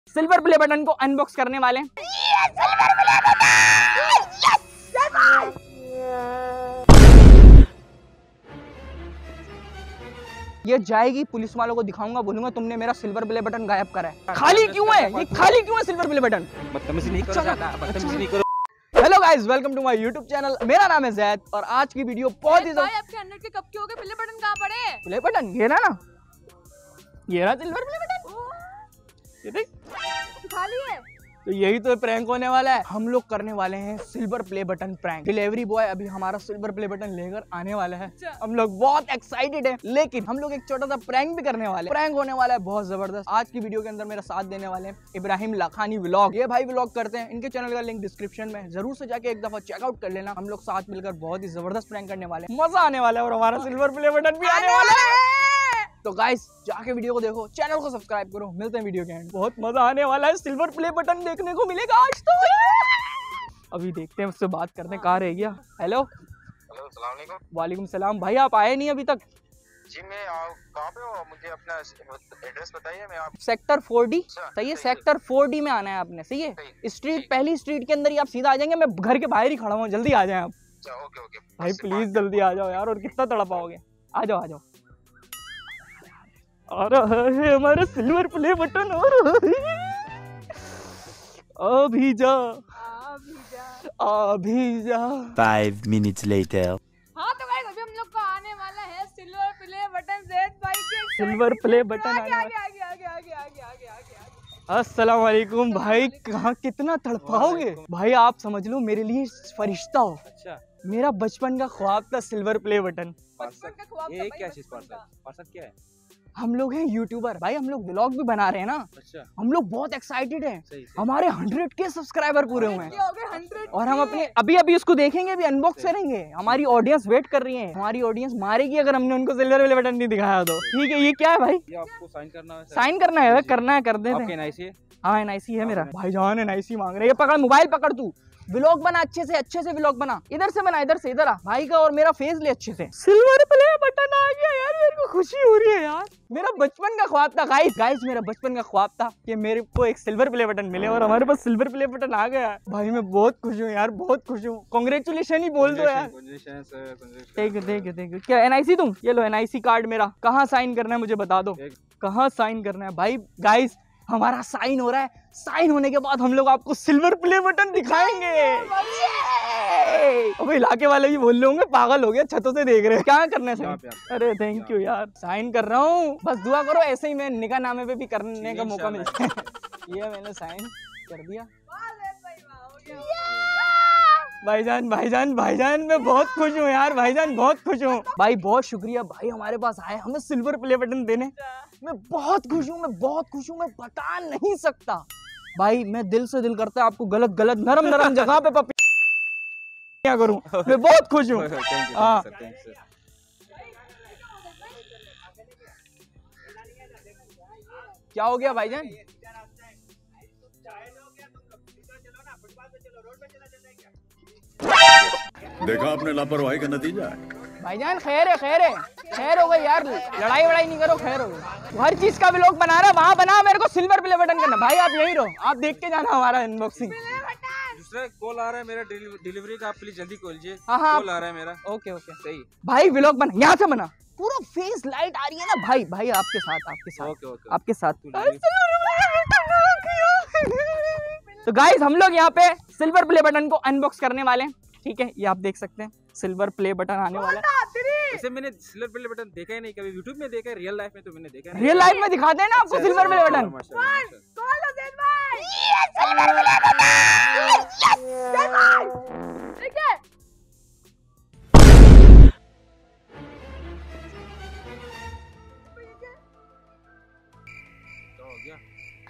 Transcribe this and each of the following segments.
Silver play button को unbox करने वाले हैं। ये जाएगी, पुलिस वालों को दिखाऊंगा, बोलूंगा तुमने मेरा सिल्वर प्ले बटन गायब करा है। खाली क्यों है ये, खाली क्यों है सिल्वर प्ले बटन? बदतमीजी नहीं करो ज़्यादा, बदतमीजी नहीं करो। Hello guys, welcome to my YouTube channel. मेरा नाम है जैद और आज की वीडियो बहुत ही भाई आपके 100 के कब के हो गए? प्ले बटन कहाँ पड़े? प्ले बटन ये ना, ये रहा सिल्वर प्ले बटन, ये देख खाली है। तो यही तो प्रैंक होने वाला है। हम लोग करने वाले हैं silver play button prank. Delivery boy अभी हमारा सिल्वर प्ले बटन लेकर आने वाला है। हम लोग बहुत एक्साइटेड हैं, लेकिन हम लोग एक छोटा सा प्रैंक भी करने वाले हैं। प्रैंक होने वाला है बहुत जबरदस्त। आज की वीडियो के अंदर मेरा साथ देने वाले हैं इब्राहिम लाखानी व्लॉग। ये भाई व्लॉग करते हैं, इनके चैनल का लिंक डिस्क्रिप्शन में, जरूर से जाके एक दफा चेकआउट कर लेना। हम लोग साथ मिलकर बहुत ही जबरदस्त प्रैंक करने वाले हैं, मजा आने वाला है और हमारा सिल्वर प्ले बटन भी आने वाला है। तो गाइस जाके वीडियो को देखो, चैनल को सब्सक्राइब करो। मिलते हैं वीडियो के एंड, बहुत मजा आने वाला है। सिल्वर प्ले बटन देखने को मिलेगा आज तो। अभी देखते हैं, उससे बात करते हैं। कहाँ रह गया? हेलो हेलो, अस्सलाम वालेकुम। वालेकुम सलाम। भाई आप आए नहीं अभी तक? जी मैं कहाँ पे हो? मुझे अपना एड्रेस बताइए। मैं आप सेक्टर 4D। अच्छा, सही है, सही सेक्टर 4D में आना है आपने। सही है, सही, स्ट्रीट सही। पहली स्ट्रीट के अंदर ही आप सीधा आ जाएंगे। मैं घर के बाहर ही खड़ा हूँ, जल्दी आ जाए आप। अच्छा, ओके ओके। भाई प्लीज जल्दी आ जाओ यार, और कितना तड़पाओगे? आ जाओ आ जाओ। और हमारा सिल्वर प्ले बटन और अभी जा अभी जा। 5 minutes later. हाँ तो गाइस अभी हम लोग को आने वाला है सिल्वर प्ले बटन ज़ैद भाई के। सिल्वर प्ले बटन आने आगे वाला। आगे आगे आगे आगे आगे आगे आगे। अस्सलाम वालेकुम भाई, कहाँ कितना तड़पाओगे भाई? आप समझ लो मेरे लिए फरिश्ता हो। अच्छा, मेरा बचपन का ख्वाब था सिल्वर प्ले बटन। बचपन का ख्वाब ये था भाई, क्या चीज? बचपन का। पार्सल क्या है? हम लोग हैं यूट्यूबर भाई, हम लोग व्लॉग भी बना रहे हैं ना। अच्छा, हम लोग बहुत एक्साइटेड हैं। सही सही। हमारे 100 के सब्सक्राइबर पूरे हुए हैं ये हो गए 100 और हम अपने अभी उसको देखेंगे, अभी अनबॉक्स करेंगे। हमारी ऑडियंस वेट कर रही है, हमारी ऑडियंस मारेगी अगर हमने उनको सिल्वर प्ले बटन नहीं दिखाया तो। ठीक है, ये क्या है भाई? ये आपको साइन करना है? साइन करना है? करना है, कर देते आपके हैं। NIC है? हाँ NIC है मेरा। भाईजान NIC मांग रहे हैं। ये पकड़, मोबाइल पकड़, तू व्लॉग बना, अच्छे से व्लॉग बना। इधर से बना, इधर से, इधर आ भाई का और मेरा फेस ले अच्छे से। सिल्वर प्ले बटन आ गया यार, मेरे को खुशी हो रही है यार। मेरा बचपन का ख्वाब था गाइस, मेरा बचपन का ख्वाब था कि मेरे को एक सिल्वर प्ले बटन मिले और हमारे पास सिल्वर प्ले बटन आ गया भाई। मैं बहुत खुश हूँ यार, बहुत खुश हूँ। कांग्रेचुलेशन ही बोल दो यार। Thank you. क्या NIC तुम? ये लो NIC कार्ड मेरा। कहाँ साइन करना है मुझे बता दो, कहाँ साइन करना है भाई? गाइस हमारा साइन हो रहा है। साइन होने के बाद हम लोग आपको सिल्वर प्ले बटन दिखाएंगे। अबे इलाके वाले भी बोल रहे होंगे पागल हो गया, छतों से देख रहे हैं। क्या करना है साइन? अरे थैंक यू यार, साइन कर रहा हूँ। बस दुआ करो ऐसे ही मैं निकाह नामे पे भी करने का मौका मिल जाए। ये मैंने साइन कर दिया। भाईजान मैं बहुत खुश हूँ यार। भाईजान बहुत खुश हूँ भाई, बहुत शुक्रिया भाई हमारे पास आए हमें सिल्वर प्ले बटन देने। मैं बहुत खुश हूँ, मैं बता नहीं सकता भाई। मैं दिल से दिल करता है आपको गलत नरम जगह पे क्या करूँ। मैं बहुत खुश हूँ। हाँ क्या हो गया भाईजान? देखा आपने लापरवाही का नतीजा है। भाईजान खैर हो गई यार, लड़ाई वड़ाई नहीं करो, खैर हो गई। हर चीज का व्लॉग बना रहा, वहाँ बना, मेरे को सिल्वर प्ले बटन करना। भाई आप यही रहो, आप देख के जाना हमारा अनबॉक्सिंग। दूसरा कॉल आ रहा है मेरा डिलीवरी का, आप प्लीज जल्दी खोल लीजिए। हाँ कॉल आ रहा है मेरा। ओके सही भाई, व्लॉग बना, यहाँ से बना, पूरा फेस लाइट आ रही है ना भाई आपके साथ ओके आपके साथ। तो गाइस हम लोग यहाँ पे सिल्वर प्ले बटन को अनबॉक्स करने वाले हैं। ठीक है, ये आप देख सकते हैं सिल्वर प्ले बटन आने वाला है। वैसे मैंने सिल्वर प्ले बटन देखा ही नहीं कभी, यूट्यूब में देखा है, रियल लाइफ में तो मैंने देखा नहीं। रियल लाइफ में दिखाते हैं ना आपको सिल्वर प्ले बटन। ठीक है तो हो गया।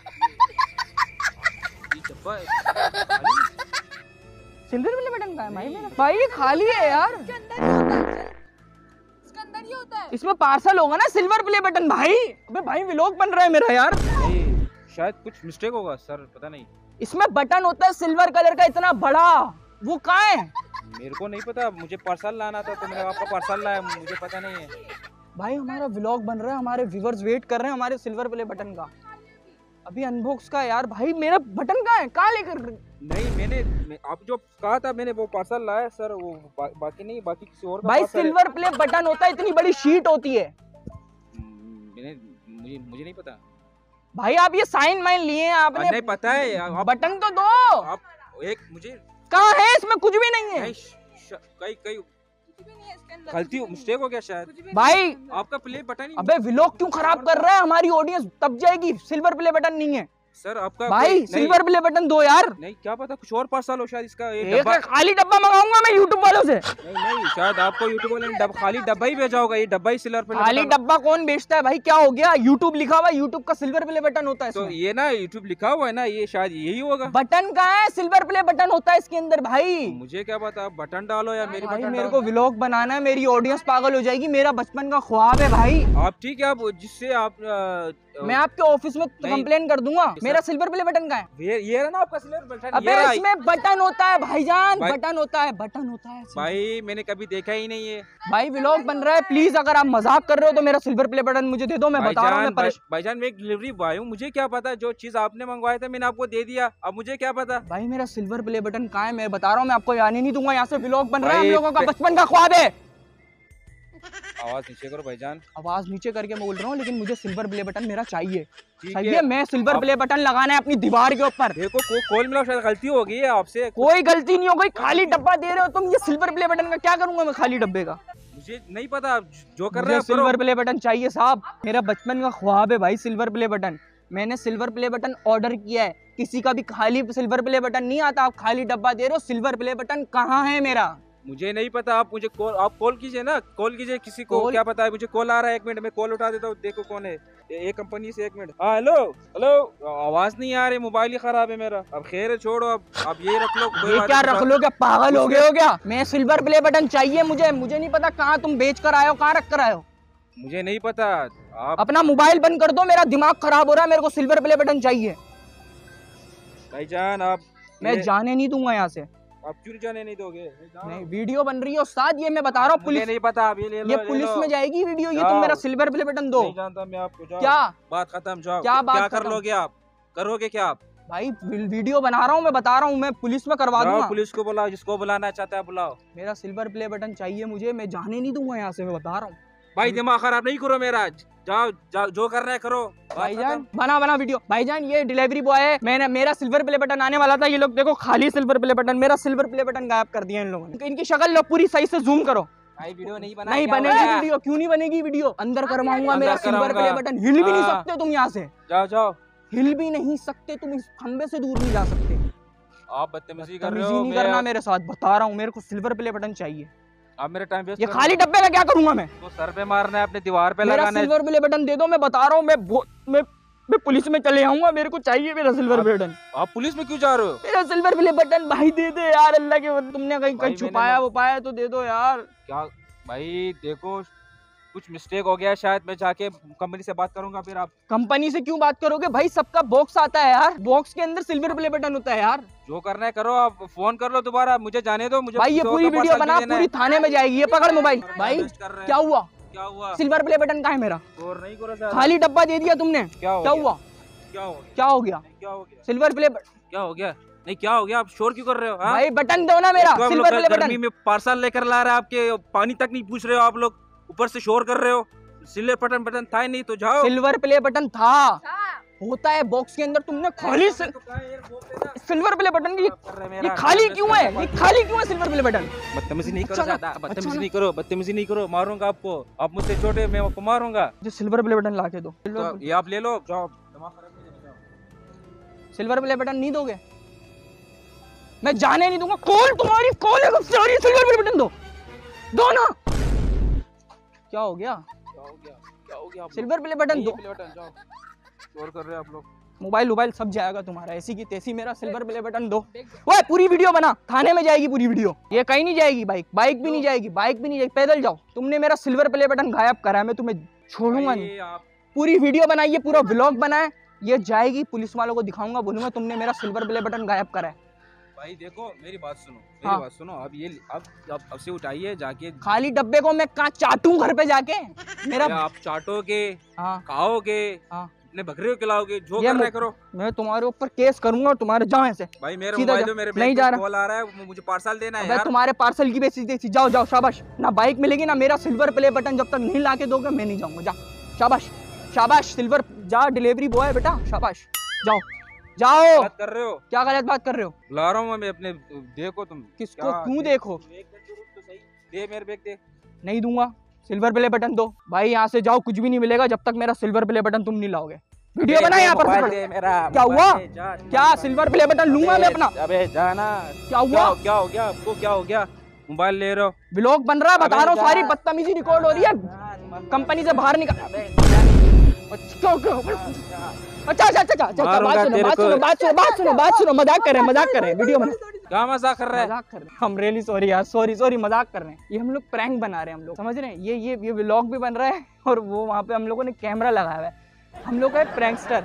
ये डब्बा है। सिल्वर प्ले बटन का है भाई मेरा। भाई ये खाली है यार, इसके अंदर ही होता है। इसके अंदर ही होता है। इसमें पार्सल होगा ना सिल्वर प्ले बटन। भाई अबे भाई व्लॉग बन रहा है मेरा यार। शायद कुछ मिस्टेक होगा सर, पता नहीं। इसमें बटन होता है सिल्वर कलर का इतना बड़ा, वो कहाँ है? मेरे को नहीं पता, मुझे पार्सल लाना था तो मैंने आपका पार्सल लाया, मुझे पता नहीं है। भाई हमारा व्लॉग बन रहा है, हमारे व्यूअर्स वेट कर रहे हैं हमारे सिल्वर प्ले बटन का। अभी अनबॉक्स का यार भाई, मेरा बटन कहाँ है, कहाँ लेकर? नहीं आप जो कहा था मैंने वो पार्सल लाया सर, वो बाकी नहीं, बाकी किसी और का भाई parcel है। सिल्वर प्ले बटन होता है, इतनी बड़ी शीट होती है। मुझे नहीं पता भाई आप ये साइन माइन लिए हैं आपने? नहीं पता है आप, बटन तो दो। आप एक मुझे कहाँ है? इसमें कुछ भी नहीं है। कहीं कहीं कुछ भी नहीं है इसके अंदर। गलती मिस्टेक हो गया शायद। कुछ भी नहीं भाई है इसके अंदर। आपका प्ले बटन ही अबे व्लॉग क्यों खराब कर रहा है? हमारी ऑडियंस तब जाएगी। सिल्वर प्ले बटन नहीं है सर आपका भाई, नहीं, सिल्वर प्ले बटन दो यार। नहीं क्या पता कुछ और पार्सल हो शायद इसका। एक खाली डब्बा मंगाऊंगा मैं यूट्यूब वालों से। नहीं शायद आपको यूट्यूब वाले ने खाली डब्बा ही भेजा होगा, ये डब्बा ही सिल्वर प्ले खाली बटन। डब्बा कौन बेचता है भाई? क्या हो गया? यूट्यूब लिखा हुआ है, यूट्यूब का सिल्वर प्ले बटन होता है तो इसमें। ये ना यूट्यूब लिखा हुआ है ना, ये शायद यही होगा। बटन कहाँ है? सिल्वर प्ले बटन होता है इसके अंदर भाई। मुझे क्या पता, आप बटन डालो या मेरी भाई बटन मेरे डालो। को व्लॉग बनाना है, मेरी ऑडियंस पागल हो जाएगी। मेरा बचपन का ख्वाब है भाई। आप ठीक है, आप जिससे आप मैं आपके ऑफिस में नहीं। कंप्लेन कर दूंगा। सर। मेरा सिल्वर प्ले बटन कहाँ है? ये रहा ना आपका सिल्वर बटन। अबे इसमें बटन होता है भाईजान, भाई- बटन होता है, बटन होता है। भाई मैंने कभी देखा ही नहीं है। भाई व्लॉग बन रहा है, प्लीज अगर आप मजाक कर रहे हो तो मेरा सिल्वर प्ले बटन मुझे दे दो। मैं बता रहा हूँ, मैं भाईजान मैं एक डिलीवरी बॉय हूँ, मुझे क्या पता, जो चीज आपने मंगवाया था मैंने आपको दे दिया, अब मुझे क्या पता। भाई मेरा सिल्वर प्ले बटन कहाँ है? मैं बता रहा हूँ, मैं आपको आने नहीं दूंगा। यहाँ से व्लॉग बन रहा है, हम भाई, लोगों का बचपन का ख्वाब है। आवाज नीचे करो भाईजान। आवाज नीचे करके मैं बोल रहा हूँ, लेकिन मुझे सिल्वर प्ले बटन मेरा चाहिए। ठीक सही है, मैं सिल्वर प्ले बटन लगाना है अपनी दीवार के ऊपर। देखो कॉल मिला, शायद गलती हो गई है आपसे। कोई गलती नहीं हो गई, खाली डब्बा दे रहे हो तुम। ये सिल्वर प्ले बटन का क्या करूंगा मैं खाली डब्बे का? मुझे नहीं पता, आप जो कर रहे मुझे हो करो। सिल्वर प्ले बटन चाहिए साहब, मेरा बचपन का ख्वाब है भाई सिल्वर प्ले बटन। मैंने सिल्वर प्ले बटन ऑर्डर किया है, किसी का भी खाली सिल्वर प्ले बटन नहीं आता। आप खाली डब्बा दे रहे हो, सिल्वर प्ले बटन कहाँ है मेरा? मुझे नहीं पता, आप मुझे आप कॉल कीजिए ना, कॉल कीजिए किसी को। कॉल- क्या पता है, मुझे कॉल आ रहा है, एक मिनट में कॉल उठा देता हूँ, देखो कौन है। एक कंपनी से, एक मिनट। हाँ हेलो हेलो, आवाज नहीं आ रही, मोबाइल ही खराब है मेरा। अब खैर है, छोड़ो, अब ये रख लो। कोई ये बात क्या नहीं। रख लो? क्या पागल हो गए हो क्या? मैं सिल्वर प्ले बटन चाहिए मुझे नहीं पता कहाँ तुम बेच कर आए हो, कहाँ रख कर आए हो। मुझे नहीं पता, आप अपना मोबाइल बंद कर दो, मेरा दिमाग खराब हो रहा है। मेरे को सिल्वर प्ले बटन चाहिए। भाईजान आप मैं जाने नहीं दूंगा यहाँ से। आप क्यों जाने नहीं दोगे? नहीं, वीडियो बन रही है उस्ताद, ये मैं बता रहा हूँ। मुझे पुलिस, नहीं पता, आप ये ले लो, ये ले पुलिस लो। में जाएगी वीडियो। ये जाओ। तुम मेरा सिल्वर प्ले बटन दो। नहीं जानता मैं आपको, जाओ। क्या बात खत्म, जाओ। क्या बात क्या कर खत्म? लोगे आप, करोगे क्या आप? भाई वीडियो बना रहा हूँ, मैं बता रहा हूँ, मैं पुलिस में करवा जाओ दूंगा। पुलिस को बुलाओ, जिसको बुलाना चाहता है बुलाओ। मेरा सिल्वर प्ले बटन चाहिए मुझे, मैं जाने नहीं दूंगा यहाँ से, मैं बता रहा हूँ। भाई दिमाग खराब नहीं करो मेरा, जाओ जाओ, जो करना है करो। बात भाईजान खत्म। बना वीडियो। भाईजान ये डिलीवरी बॉय है, मैंने मेरा सिल्वर प्ले बटन आने वाला था। ये लोग देखो खाली सिल्वर प्ले बटन, मेरा सिल्वर प्ले बटन गायब कर दिया इन लोगों ने। इनकी शक्ल लो पूरी सही से जूम करो। भाई वीडियो नहीं बना, नहीं क्या हो बनेगी गया? वीडियो। क्यों नहीं बनेगी वीडियो? अंदर करवाऊंगा अंदर मेरा सिल्वर प्ले कराऊंगा। बटन। हिल भी नहीं हाँ। सकते तुम यहाँ से, जाओ जाओ, हिल भी नहीं सकते तुम, इस खंबे से दूर नहीं जा सकते। आप बदतमीजी कर रहे तमीजी हो। नहीं करना मेरे साथ, बता रहा हूँ। मेरे को सिल्वर प्ले बटन चाहिए। आप मेरा टाइम वेस्ट ये खाली डब्बे का क्या करूंगा मैं? तो सर पे मारना है, अपने दीवार पे मेरा लगाना है। सिल्वर प्ले बटन दे दो, मैं बता रहा हूँ। मैं पुलिस में चले आऊंगा, मेरे को चाहिए मेरा सिल्वर प्ले बटन। आप पुलिस में क्यों जा रहे हो? मेरा सिल्वर प्ले बटन भाई दे दे यार, अल्लाह के बंदे। तुमने कहीं भाई कहीं छुपाया वो पाया तो दे दो यार। क्या भाई, देखो कुछ मिस्टेक हो गया शायद, मैं जाके कंपनी से बात करूंगा। फिर आप कंपनी से क्यों बात करोगे भाई? सबका बॉक्स आता है यार, बॉक्स के अंदर सिल्वर प्ले बटन होता है यार। जो करना है करो, आप फोन कर लो दोबारा, मुझे जाने दो। मुझे भाई ये किसी और पूरी का वीडियो parcel बना, नहीं देना पूरी है। थाने में जाएगी। ये पकड़ मोबाइल। भाई Invest कर रहे हैं। क्या हुआ? क्या हुआ? सिल्वर प्ले बटन कहाँ है मेरा? और नहीं करो सर। खाली डब्बा दे दिया तुमने। क्या हो क्या गया? हुआ? क्या हो गया? क्या हो गया? क्या हो गया? सिल्वर प्ले क्या हो गया? नहीं क्या हो गया? आप शोर क्यों कर रहे हो? हाँ? भाई बटन दो ना मेरा, एक तो आप सिल्वर लोग प्ले गर्मी बटन। में पार्सल लेकर ला रहे हैं, आपके पानी तक नहीं पूछ रहे हो आप लोग, ऊपर से शोर कर रहे हो। सिल्वर बटन था ही नहीं तो जाओ। सिल्वर प्ले बटन था, हाँ। होता है बॉक्स के अंदर। तुमने खाली सिल्वर प्ले बटन की ये खाली क्यों है? ये खाली क्यों है सिल्वर प्ले बटन? बदतमीजी नहीं करो अच्छा ना, ज्यादा, अच्छा बदतमीजी ना। नहीं करो, बदतमीजी नहीं करो, मारूंगा आपको। आप मुझसे छोटे, मैं आपको मारूंगा। जो सिल्वर प्ले बटन लाके दो। तो ये आप ले लो, जाओ। दिमाग खराब नहीं करना, जाओ। सिल्वर प्ले बटन नहीं दोगे? मैं जाने नहीं दूंगा। कॉल तुम्हारी कॉल है, सॉरी। सिल्वर प्ले बटन दो ना। क्या हो गया? क्या हो गया? क्या हो गया? सिल्वर प्ले बटन दो। बटन जाओ, शोर कर रहे हो आप लोग। मोबाइल सब जाएगा तुम्हारा, ऐसी की तैसी। मेरा सिल्वर प्ले बटन दो। ओए पूरी वीडियो बना, थाने में जाएगी पूरी वीडियो। ये कहीं नहीं जाएगी, बाइक भी नहीं जाएगी, बाइक भी नहीं जाएगी, पैदल जाओ। तुमने मेरा सिल्वर प्ले बटन गायब करा है, मैं तुम्हें छोड़ूंगा नहीं। भाई, आप पूरी वीडियो बनाइए, पूरा व्लॉग बनाए, ये जाएगी पुलिस वालों को दिखाऊंगा, बोलूंगा तुमने मेरा सिल्वर प्ले बटन गायब करा है। भाई देखो मेरी बात सुनो, हाँ। मेरी बात सुनो। अब ये अब से उठाइए जाके। खाली डब्बे को मैं कहाँ चाटूं घर पे जाके? मेरा आप चाटोगे, हाँ खाओगे, हाँ अपने बकरियों खिलाओगे जो ये करना मु- करो। मैं तुम्हारे ऊपर केस करूंगा और तुम्हारे जाओ ऐसे। भाई मेरा सीधा मोबाइल जा। दो, मेरे नहीं बैग जा पे रहा। कॉल आ रहा है, मुझे पार्सल देना है अबे यार। तुम्हारे पार्सल की बेसिस देखी। जाओ जाओ शाबाश। ना बाइक मिलेगी ना मेरा सिल्वर प्ले बटन जब तक नहीं लाके दोगे मैं नहीं जाऊंगा। जा शाबाश शाबाश सिल्वर जा डिलीवरी बॉय बेटा शाबाश। जाओ जाओ। बात कर रहे हो? क्या गलत बात कर रहे हो? ला रहा हूँ मैं अपने, देखो तुम किसको क्या- क्यों देखो? एक मिनट तो रुक तो सही, दे मेरे बैग दे। नहीं दूंगा। सिल्वर प्ले बटन दो भाई। यहाँ से जाओ कुछ भी नहीं मिलेगा जब तक मेरा सिल्वर प्ले बटन तुम नहीं लाओगे। वीडियो बना यहाँ पर मोबाइल से दे पकड़। मेरा, क्या मोबाइल हुआ? दे, जा। क्या सिल्वर प्ले बटन लूंगा मैं अपना? अबे जाना। क्या हुआ? क्या हो गया आपको? क्या हो गया? मोबाइल ले रहे हो? व्लॉग बन रहा है बता अबे रहा हूँ। जा। सारी बदतमीजी रिकॉर्ड हो रही है। कंपनी से बाहर निकल। अच्छा अच्छा अच्छा अच्छा अच्छा मारूंगा तेरे को। बात सुनो मजाक कर रहे हैं वीडियो बना। क्या मजाक कर रहा है? मजाक कर रहे हैं हम। रियली सॉरी यार, सॉरी मजाक कर रहे हैं। ये हम लोग प्रैंक बना रहे हैं। हम लोग समझ रहे हैं। ये व्लॉग भी बन रहा है और वो वहाँ पे हम लोगों ने कैमरा लगाया हुआ है। हम लोग है प्रैंकस्टर।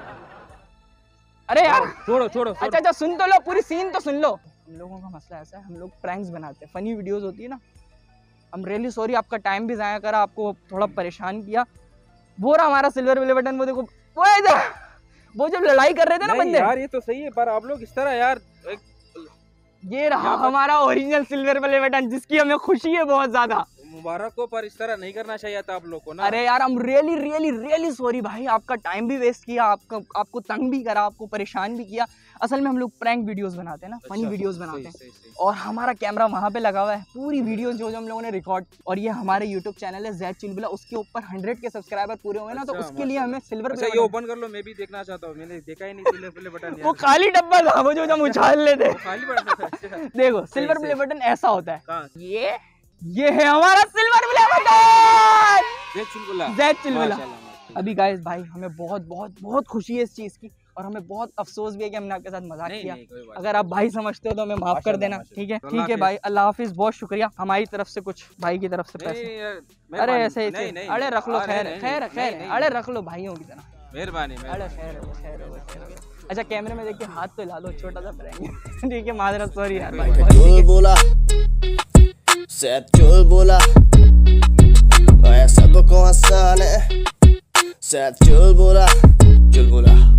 अरे यार छोड़ो अच्छा अच्छा सुन तो लो, पूरी सीन तो सुन लो। हम लोगों का मसला ऐसा है, हम लोग प्रैंक्स बनाते हैं, फनी वीडियोस होती है ना। हम रियली सॉरी, आपका टाइम भी ज़ाया करा, आपको थोड़ा परेशान किया। वो रहा हमारा सिल्वर प्ले बटन, वो देखो वो जब लड़ाई कर रहे थे ना नहीं बंदे, यार ये तो सही है, पर आप लोग इस तरह यार ये रहा हमारा ओरिजिनल सिल्वर प्ले बटन, जिसकी हमें खुशी है बहुत ज्यादा। मुबारक हो, पर इस तरह नहीं करना चाहिए था आप लोग को ना। अरे यार हम रियली सॉरी भाई, आपका टाइम भी वेस्ट किया, आपको तंग भी करा, आपको परेशान भी किया। असल में हम लोग प्रैंक वीडियोस बनाते हैं ना, फनी वीडियोस बनाते हैं, सही। और हमारा कैमरा वहाँ पे लगा हुआ है। पूरी वीडियो जो हम लोगों ने रिकॉर्ड, और ये हमारे यूट्यूब चैनल है ज़ैद चुलबुला, उसके ऊपर 100 के सब्सक्राइबर पूरे हुए ना, तो अच्छा, उसके लिए हमें सिल्वर अच्छा ये ओपन कर लो, मैं भी देखना चाहता हूँ, मैंने देखा ही नहीं सिल्वर प्ले बटन। वो खाली डब्बा था वो जो हम उछाल लेते। खाली बटन। देखो सिल्वर प्ले बटन ऐसा होता है, कहाँ? ये है हमारा silver play button Zaid Chulbula. Zaid Chulbula. माशाल्लाह। अभी गाइस भाई हमें बहुत खुशी है इस चीज़ की, और हमें बहुत अफसोस भी है कि हमने आपके साथ मजाक किया। नहीं, कोई बात अगर आप भाई समझते हो तो हमें माफ कर देना, ठीक है? ठीक है भाई, अल्लाह हाफिज, बहुत शुक्रिया। हमारी तरफ से कुछ भाई की तरफ से पैसे, अरे ऐसे ही, अरे रख लो, खैर अरे रख लो भाइयों की तरह, मेहरबानी। अरे खैर। अच्छा कैमरे में देख के हाथ तो ला लो, छोटा सा प्रैंक। ठीक है माजरत, सॉरी यार भाई। चुलबुला ज़ैद चुलबुला, सबको आसान है ज़ैद चुलबुला।